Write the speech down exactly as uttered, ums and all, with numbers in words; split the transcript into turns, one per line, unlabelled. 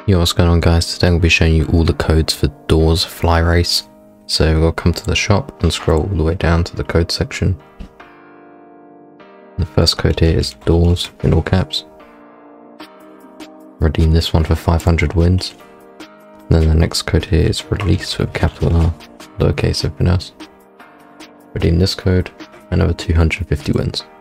Yo, what's going on guys? Today I'll be showing you all the codes for Doors Fly Race. So we'll come to the shop and scroll all the way down to the code section. The first code here is Doors in all caps. Redeem this one for five hundred wins. And then the next code here is Release with capital R, lowercase everything else. Redeem this code, another two hundred fifty wins.